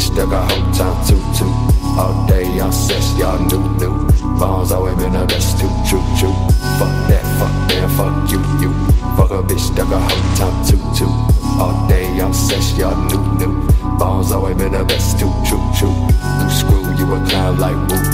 bitch that got whole time too. All day, all sex, y'all new. Balls always been the best too, true. Fuck that, fuck them, fuck you. Fuck a bitch that got whole time too. All day, all sex, y'all new. Balls always been the best too, true. Loose screw, you a clown like woo.